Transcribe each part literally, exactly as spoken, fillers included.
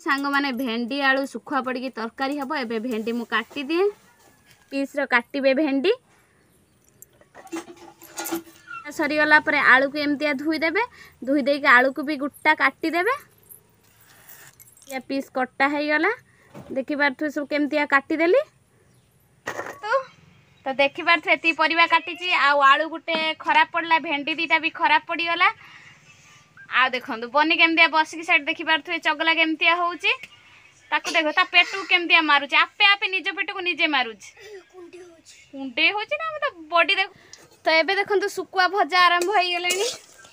सांग माने भेंडी आलू सुखुआ पड़ी तरकारी हम एबे भेंडी मु काटी दिए पीस रो काटिबे भेंडी सरीगला पर आलू को एमती धोईदेवे धोई देके आलू को भी गुट्टा काटिदेवे या पीस कटा हो गला देखी पारे सब केमती काटिदेली तो तो देखी पारे ये परिवा काटी आलू गोटे खराब पड़ला भेंडी दीटा भी खराब पड़गला आ देखो बनी केमती बसिक साइड देखी पारे चगला केमती होची ताकू देखो ता पेट को केमती मारुची आपे आपे निज पेट को निजे मारुची कुंडे होची ना तो बॉडी देखो तो एबे देखो सुकुआ भजा आरंभ हो गले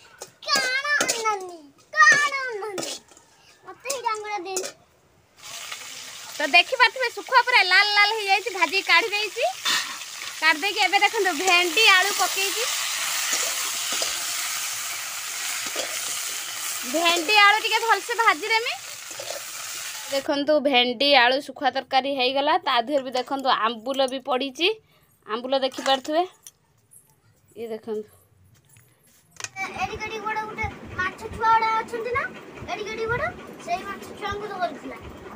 तो देखी पारे सुखुआ पूरा लाल लाल हो जाए भाजी काढ़ी देती काढ़ दे एबे देखो भेंडी आलू पकई भेंडी आलू टिके भलसे भाजी देमी देखो भेंडी आलू सुखुआ तरकारी हो गला ता देहर भी देखो आंबुल भी पड़ी आंबुल देखी पारे ये देखो एडी गडी बडा उठे माछ छुआडा अछंती ना एडी गडी बडा सेही माछ छुआंगु तो करथिला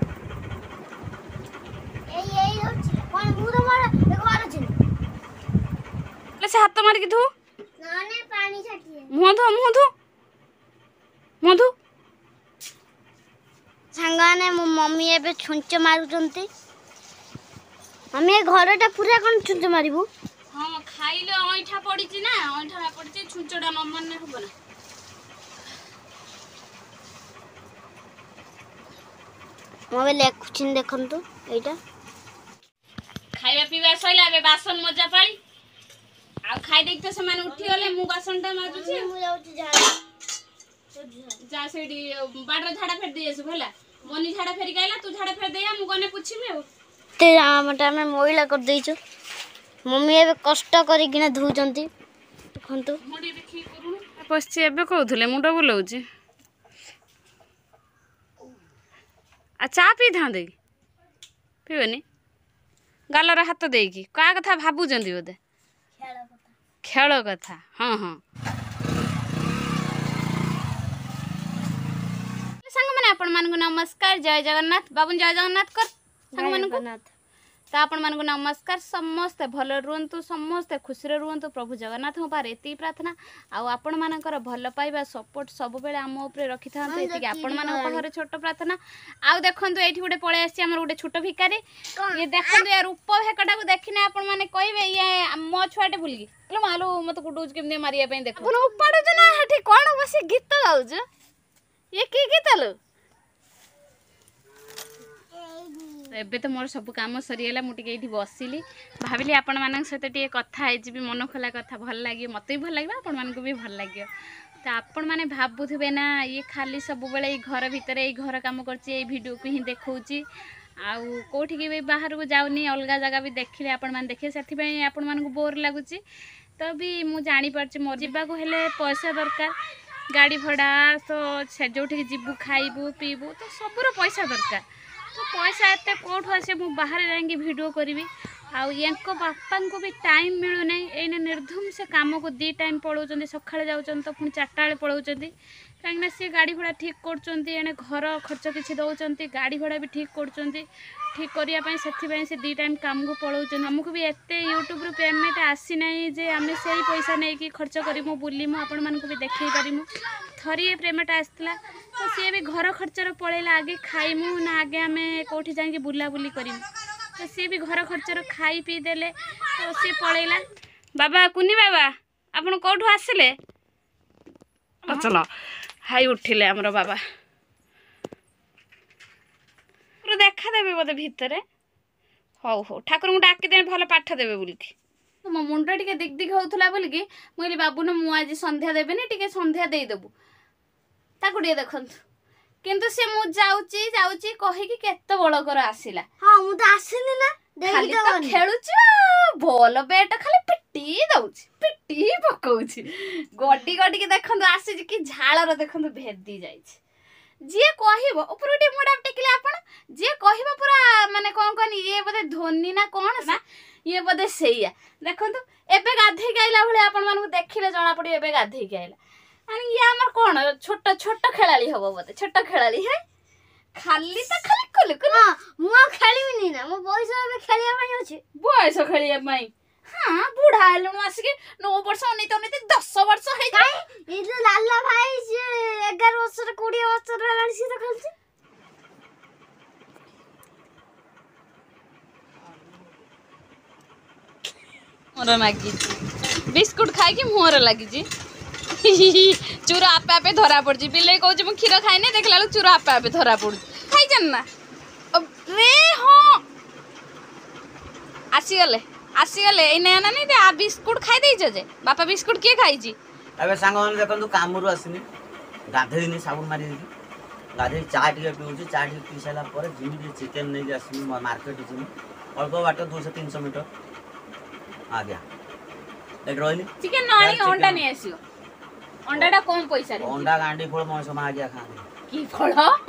एई एई होछि कोन मुरो मार देखो मार छिन ले से हाथ मार के धो नाने पानी छाटिए मुंह धो मुंह धो मुंह धो संगाने मो मम्मी एबे छुंच मारुचंती मम्मी घरटा पूरा कोन छुंच मारिबो हाँ खाइले अईठा पड़ी ना अईठा पड़ी छुंचड़ा न मन हम ना मोबे लेखुछिन देखंतु एटा खाइबा पीबा सइला बे बासन मजा पाई आ खाइ देख तो समान उठी गले मु बासनटा माजुची मु जाउची झाड़ा जा सेडी बाडर झाड़ा फेर दिएस भला मनी झाड़ा फेरी गाइला तू झाड़ा फेर देया मु गने पुछिबे ते आमटा में मोइला कर देइछो मम्मी एबे कष्ट करी किना धुचंती देखंतु मुडी देखि करू पछी एबे कहउथले मुंडा बुलाउची आ चा पी था दे पीबनी गालर हाथ देकी का कथा भाबुचंदी बोदे खेल कथा हाँ हाँ संग माने आपण मान को नमस्कार जय जगन्नाथ बाबू जय जगन्नाथ कर संग मान को तो आपण मान को नमस्कार समस्ते भल रुहतु समस्ते खुशी रुहतु प्रभु जगन्नाथ पारे एति प्रार्थना आउ आपण मानकर भल पाइबा सपोर्ट सब बेले आम ऊपर रखि थांतु एति आपण मान पाखरे छोट प्रार्थना आउ देखंतु एठी गोटे पळे आसी हमर गोटे छोट भिकारी ये देखंतु यार रूप भेकटा को देखिना आपण माने कहबे ये मो छुआटे भूलगी लो मालो मत कुडुज केमने मारिया पई देखो आपण उपाडु जना हेठी कोन बसी गीत गाउज ये की गीत लो एबे तो मोर सब काम सरीगला मुझे ये बसिली भाविली आपण मान सहित टे कथा है मन खोला कथा भल लगे मत भी भल लगे आपण मान भी भल लगे तो आपण मैंने भावुवे ना ये खाली सब बेले घर भितर ये घर कम कर भिडियो को ही देखी आउ कौटी भी बाहर को जाऊनी अलग जगह भी देखिले आपण मैंने देखिए से आपण मान बोर लगुच तो भी मुझे जापार मोर जावाक हेले पैसा दरकार गाड़ी भड़ा तो जो जीवु खाइबू पीबू तो सबूर पैसा दरकार तो पैसा एत कौटू आसे मु बाहर जाएंगे वीडियो करी आउ यांको बापा को भी टाइम मिलूना एने निर्धूम से काम को दी टाइम पलाउं सकाଳେ जाऊँ तो पुणी चार्टा बेले पलाउं कहीं सी गाड़ी भड़ा ठीक कर घर खर्च किसी दौरान गाड़ी भड़ा भी ठीक कर ठीक करने से दी टाइम काम को पलाउं आमको भी एत यूट्यूब रु पेमेंट आसी ना जे आम से पैसा नहीं कि खर्च करूँ बुलमु आपण मानक भी देखे पारिमु थरी पेमेंट आसला तो सी भी घर खर्चर पलैला आगे खाइमु ना आगे आम कौटी जाके बुलाबुली करूँ तो सी भी घर खर्चर खाई पी देले तो सी पलैला बाबा कुनी बाबा आपण कौटू आसिले चलो हाई उठिले आमर बाबा देखा देवे बोधे भितर हौ हौ ठाकुर को डाकी भल पाठ देवे बोलिकी मो मुंड टे दिग दिग होता बोलिकी मुझे बाबू न मु आज संध्या देवेनि टे संध्या देदेबू ताकू टे देखंतु किंतु से मु जाउची जाउची कहिकी केते बळकर आसिला हां मु तो आसिनी ना खाली तो खेलुची बॉल बैट खाली पिटी दउची पिटी पकाउची गड्डी गड्डी के देखंतु आसी कि झाळर देखंतु भेदी जाईची जे कहबो उपरटे मुडा टेकिले आपण जे कहबो पूरा माने कोन कोन ये बदे धोनी ना कोन ना ये बदे सेया देखंतु एबे गाधे गाइला भले आपण मानकु देखिले जणा पड़ी एबे गाधे गाइला अनि ये हमर कोन छोट छोट खेलाली हबो बदे छोट खेलाली है ଖାଲି ତ ଖାଲି କୁଲୁ କୁଲୁ। ହଁ ମୁଁ ଆଉ ଖେଳିବିନି ନା ମୋ ବୟସ ଏବେ ଖେଳିବା ପାଇଁ ଅଛି। ବୟସ ଖେଳିବା ପାଇଁ ହଁ ବୁଢା ହେଲୁଣୁ ଆସିକି ନଅ ବର୍ଷ ଅନେଇତ ଅନେଇତ ଦଶ ବର୍ଷ ହେଇଯାଏ। ଏଇ ଯୋଉ ଲାଲା ଭାଇ ସିଏ ଏଗାର ବର୍ଷର କୋଡିଏ ବର୍ଷର ହେଲାଣି ସିଏ ତ ଖେଳୁଛି। ମୋର ଲାଗିଛି ବିସ୍କୁଟ ଖାଇକି ମୁହଁରେ ଲାଗିଛି। ଚୁର ଆପେ ଆପେ ଧରା ପଡୁଛି। ବିଲେଇ କହୁଛି ମୁଁ କ୍ଷୀର ଖାଇନି, ଦେଖିଲା ବେଳକୁ ଚୁର ଆପେ ଆପେ ଧରା ପଡୁଛି। ଖାଇଛନ୍ ନା ରେ ହଁ ଆସିଗଲେ ଆସିଗଲେ ଏଇ ନେଆ ନାନି ଆ ବିସ୍କୁଟ ଖାଇ ଦେଇଛ ଯେ ବାପା ବିସ୍କୁଟ କିଏ ଖାଇଛି? ଏବେ ସାଙ୍ଗମାନେ ଦେଖନ୍ତୁ କାମରୁ ଆସିନି, ଗାଧେଇନି ସାବୁନ ମାରି ଦେଇକି ଗାଧେଇ ଚା ଟିକେ ପିଉଛି। ଚା ଟିକେ ପିଇ ସାରିଲା ପରେ ଯିମି ଟିକେ ଚିକେନ୍ ନେଇକି ଆସିବି ମାର୍କେଟ ଯିମି, ଅଳ୍ପ ବାଟ ଦୁଇଶହ ତିନିଶହ ମିଟର। ଆଜ୍ଞା ଏଠି ରହିଲି। ଚିକେନ ନ ଆଣିକି ଅଣ୍ଡା ନେଇ ଆସିବ। ଅଣ୍ଡାଟା କମ ପଇସାରେ ଅଣ୍ଡା ଗାଣ୍ଡି ଫଳ ମଣିଷ ମାଗିଆ ଖାଆନ୍ତି। କି ଫଳ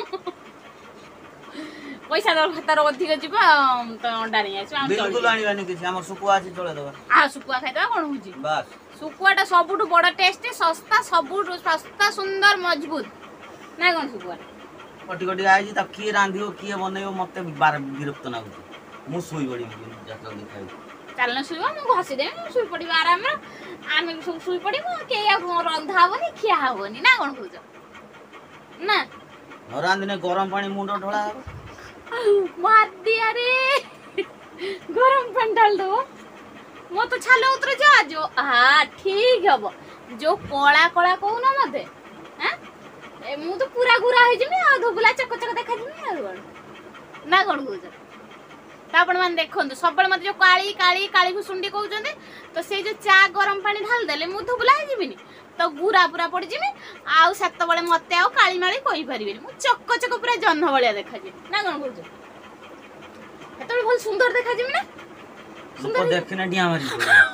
ପଇସା ତାର ଅଧିକ ଯିବ ତ ଅଣ୍ଡା ନେଇ ଆସିବ। ବିଲକୁଲ ଆଣିବାନି କିଛି, ଆମର ଶୁଖୁଆ ଅଛି ଚଳେଇଦବା। ଆଉ ଶୁଖୁଆ ଖାଇଦବା କଣ ହଉଛି। ବାସ୍ ଶୁଖୁଆଟା ସବୁଠୁ ବଡ ଟେଷ୍ଟ, ଶସ୍ତା, ସବୁଠୁ ଶସ୍ତା ସୁନ୍ଦର ମଜବୁତ ନା କଣ? ଶୁଖୁଆ କଟି କଟି ଆଇଛି, ତାକୁ କିଏ ରାନ୍ଧିବ କିଏ ବନେଇବ ମତେ ବିରକ୍ତ ଲାଗୁଛି। ମୁଁ ଶୋଇ ପଡିବି ଜଲ୍ଦି ଖାଇବି। ଚାଲନ ଶୋଇବ, ମୁଁ ଘଷିଦେବି, ମୁଁ ଶୋଇ ପଡିବି ଆରାମରେ। ଆମେ ବି ସବୁ ଶୋଇ ପଡିବୁ, କେହି ଆଉ ରନ୍ଧା ହବନି ଖିଆ ହବନି ନା କଣ କହୁଛ? ନା ନ ରାନ୍ଧିନେ ଗରମ ପାଣି ମୁଣ୍ଡ ଢଳା ହବ। ମାଦିଆରେ ଗରମ ପାଣି ଢାଳି ଦବ। ମୋ ତ ଛାଲ ଉତର ଯା ଯୋ ହା ଠିକ ହବ। ଯୋଉ କଳା କଳା କହୁନ ମତେ ଏ ମୁଁ ତ ପୁରା ଗୁରା ହେଇଯିବି ଆଉ ଧୋବୁଲା ଚକ ଚକ ଦେଖାଯିବି ଆଉ କଣ ନା କଣ କହୁଛ? ତ ଆପଣ ମାନେ ଦେଖନ୍ତୁ ସବୁବେଳେ ମତେ ଯୋଉ କାଳି କାଳି କାଳି ଭୁଷୁଣ୍ଡି କହୁଛନ୍ତି, ତ ସେଇ ଯୋଉ ଚା ଗରମ ପାଣି ଢାଳି ଦେଲେ ମୁଁ ଧୋବୁଲା ହେଇଯିବିନି ତ ଗୁରା ପୁରା ପଡିଯିବି। ଆଉ ସେତେବେଳେ ମତେ ଆଉ କାଳି ମାଳି କହିପାରିବେନି, ମୁଁ ଚକ ଚକ ପୁରା ଜହ୍ନ ଭଳିଆ ଦେଖାଯିବି ନା କଣ କହୁଛ? ସେତେବେଳେ ଭଲ ସୁନ୍ଦର ଦେଖାଯିବି ନା? ଲୋକ ଦେଖିନେ ଡିଆଁ ମାରି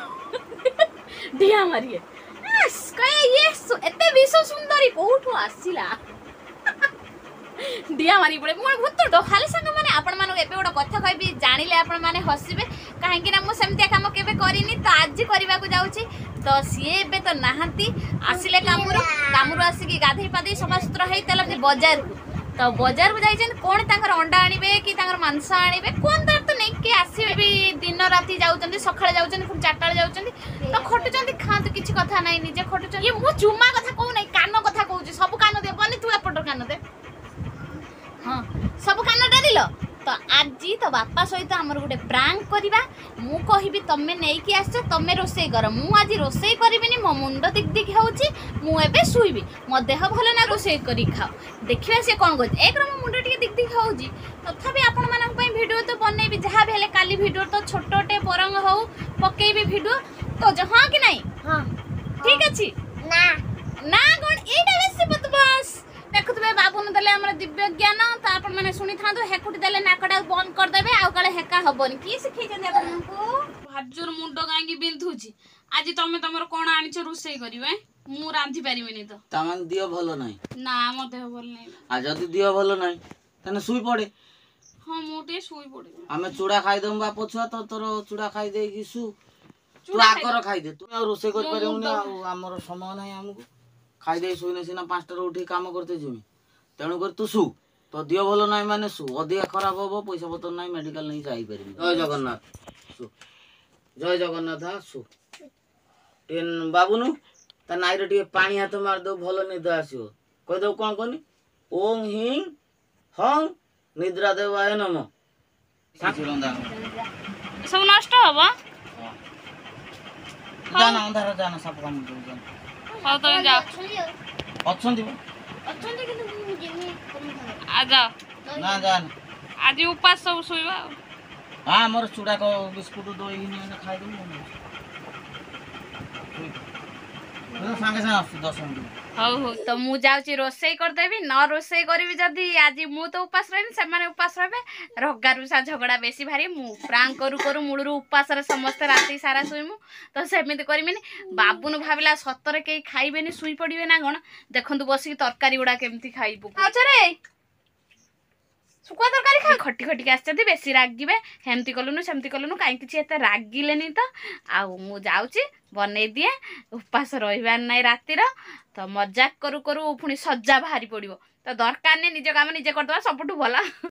ଡିଆଁ ମାରିଏ ଏତେ ବିଶ୍ୱ ସୁନ୍ଦରୀ କୋଉଠୁ ଆସିଲା? ଡିଆଁ ମାରି ପଡେ ମୁଁ ଭୂତ ଖାଲି ସାଙ୍ଗ ମାନେ ଆପଣ ମାନଙ୍କୁ ଏବେ ଗୋଟେ କଥା କହିବି, ଜାଣିଲେ ଆପଣ ମାନେ ହସିବେ। କାହିଁକି ନା ମୁଁ ସେମିତିଆ କାମ କେବେ କରିନି, ତ ଆଜି କରିବାକୁ ଯାଉଛି। ତ ସିଏ ଏବେ ତ ନାହାନ୍ତି, ଆସିଲେ କାମରୁ କାମରୁ ଆସିକି ଗାଧେଇ ପାଧେଇ ସଫାସୁତୁରା ହେଇ ତାହେଲେ ବଜାରକୁ ତ ବଜାରକୁ ଯାଇଛନ୍ତି। କଣ ତାଙ୍କର ଅଣ୍ଡା ଆଣିବେ କି ତାଙ୍କର ମାଂସ ଆଣିବେ କଣ ତାର ତ ନେଇକି ଆସିବେ ବି। ଦିନ ରାତି ଯାଉଛନ୍ତି, ସକାଳେ ଯାଉଛନ୍ତି, ପୁଣି ଚାରିଟା ବେଳେ ଯାଉଛନ୍ତି, ତ ଖଟୁଛନ୍ତି। ଖାଆନ୍ତୁ କିଛି କଥା ନାହିଁ, ନିଜେ ଖଟୁଛନ୍ତି। ଇଏ ମୁଁ ଚୁମା କଥା କହୁନାହିଁ, କାନ କଥା କହୁଛି। ସବୁ କାନ ଦେ ବନି, ତୁ ଏପଟର କାନ ଦେ। ହଁ ସବୁ କାନ ଡରିଲ ତ ଆଜି ତ ବାପା ସହିତ ଆମର ଗୋଟେ ପ୍ରାଙ୍କ କରିବା। ମୁଁ କହିବି ତମେ ନେଇକି ଆସିଛ, ତମେ ରୋଷେଇ କର। ମୁଁ ଆଜି ରୋଷେଇ କରିବିନି, ମୋ ମୁଣ୍ଡ ଦିକ ଦିକ ହେଉଛି, ମୁଁ ଏବେ ଶୋଇବି। ମୋ ଦେହ ଭଲ ନା, ରୋଷେଇ କରିକି ଖାଅ। ଦେଖିବା ସେ କ'ଣ କରୁଛି। ଏକରେ ମୋ ମୁଣ୍ଡ ଟିକେ ଦିକ ଦିକ ହେଉଛି, ତଥାପି ଆପଣମାନଙ୍କ ପାଇଁ ଭିଡ଼ିଓ ତ ବନେଇବି ଯାହା ବି ହେଲେ। କାଲି ଭିଡ଼ିଓ ତ ଛୋଟଟେ ପରଙ୍ଗ ହଉ ପକେଇବି ଭିଡ଼ିଓ ତ, ହଁ କି ନାହିଁ? ହଁ ଠିକ ଅଛି ନା ନା କ'ଣ ଏଇଟା ବେଶୀ ବଦମାସ। ଦେଖୁଥିବେ ବାବୁନ ଦେଲେ ଆମର ଦିବ୍ୟ ଜ୍ଞାନ, ତ ଆପଣ ମାନେ ଶୁଣିଥାନ୍ତୁ। ହେକୁଟି ଦେଲେ ନାକଟା ବନ୍ଦ କରିଦେବେ, ଆଉ କାଳେ ହେକା ହବନି। କିଏ ଶିଖେଇଛନ୍ତି ଆପଣଙ୍କୁ? ଭାଜୁର ମୁଣ୍ଡ କାହିଁକି ବିନ୍ଧୁଛି? ଆଜି ତମେ ତମର କ'ଣ ଆଣିଛ ରୋଷେଇ କରିବେ? ମୁଁ ରାନ୍ଧି ପାରିବିନି ତ। ତାମାନେ ଦିହ ଭଲ ନାହିଁ? ନା ମୋ ଦେହ ଭଲ ନାହିଁ। ଆଉ ଯଦି ଦିହ ଭଲ ନାହିଁ ତାହେଲେ ଶୋଇ ପଡେ। ହଁ ମୁଁ ଟିକେ ଶୋଇ ପଡିବି। ଆମେ ଚୁଡା ଖାଇଦବୁ ବାପ ଛୁଆ, ତ ତୋର ଚୁଡା ଖାଇଦେଇକି ଶୁ। ତୁ ଆଗର ଖାଇଦେ, ତୁ ଆଉ ରୋଷେଇ କରିପାରିବୁନି। ଆଉ ଆମର ସମୟ ନାହିଁ ଆମକୁ। ଖାଇଦେଇ ଶୋଇନେ ସିନା ପାଞ୍ଚଟାରୁ ଉଠିକି କାମ କରତେ ଯିବି। ତେଣୁକରି ତୁ ଶୁ, ତୋ ଦିହ ଭଲ ନାହିଁ ମାନେ ଶୁ। ଅଧିକା ଖରାପ ହବ, ପଇସା ପତ୍ର ନାହିଁ, ମେଡିକାଲ ନେଇ ଯାଇପାରିବି। ଜୟ ଜଗନ୍ନାଥ। ଶୁ ଜୟ ଜଗନ୍ନାଥ। ଶୁ ଟିକେ ବାବୁନୁ ତା ନାଇରେ ଟିକେ ପାଣି ହାତ ମାରିଦବୁ, ଭଲ ନିଦ ଆସିବ। କହିଦବୁ କ'ଣ କହନି, ଓଂ ହିଂ ହଂ ନିଦ୍ରା ଦେବାୟ ନମ। ସବୁ ନଷ୍ଟ ହବ। ଜାନା ଅନ୍ଧାର ଜାନା ସାପ କାମୁଡି ଦଉଛନ୍ତି। ହଉ ତମେ ଯାଅ। ଅଛନ୍ତି ଅଛନ୍ତି କିନ୍ତୁ ମୁଁ ଯିମି ତମ ଘରେ। ଆ ଯାଅ। ନା ଜାନା ଆଜି ଉପାସ ସବୁ ଶୋଇବା ଆଉ। ହଁ ଆମର ଚୁଡା ବିସ୍କୁଟ ଦହି ଖାଇଦେବୁ। ସାଙ୍ଗେ ସାଙ୍ଗେ ଆସୁଛି ଦଶ ମିନିଟ୍। ହଉ ହଉ ତ ମୁଁ ଯାଉଛି ରୋଷେଇ କରିଦେବି। ନ ରୋଷେଇ କରିବି ଯଦି ଆଜି ମୁଁ ତ ଉପାସ ରହିବି, ସେମାନେ ଉପାସ ରହିବେ। ରଗାରୁଷା ଝଗଡ଼ା ବେଶୀ ଭାରି। ମୁଁ ପ୍ରାଙ୍କ କରୁ କରୁ ମୂଳରୁ ଉପାସରେ ସମସ୍ତେ ରାତି ସାରା ଶୋଇମୁ, ତ ସେମିତି କରିବିନି। ବାବୁନୁ ଭାବିଲା ସତରେ କେହି ଖାଇବେନି, ଶୋଇ ପଡ଼ିବେ ନା କ'ଣ। ଦେଖନ୍ତୁ ବସିକି ତରକାରୀ ଗୁଡ଼ା କେମିତି ଖାଇବୁ। ଆଛରେ ଶୁଖୁଆ ତରକାରୀ ଖା। ଖଟି ଖଟିକି ଆସିଛନ୍ତି, ବେଶୀ ରାଗିବେ। ହେମିତି କଲୁନୁ ସେମିତି କଲୁନୁ, କାହିଁ କିଛି ଏତେ ରାଗିଲେନି ତ। ଆଉ ମୁଁ ଯାଉଛି ବନେଇ ଦିଏ, ଉପାସ ରହିବାର ନାହିଁ ରାତିର। ତ ମଜାକ କରୁ କରୁ ପୁଣି ସଜା ବାହାରି ପଡ଼ିବ। ତ ଦରକାର ନାହିଁ ନିଜ କାମ ନିଜେ କରିଦେବା ସବୁଠୁ ଭଲ।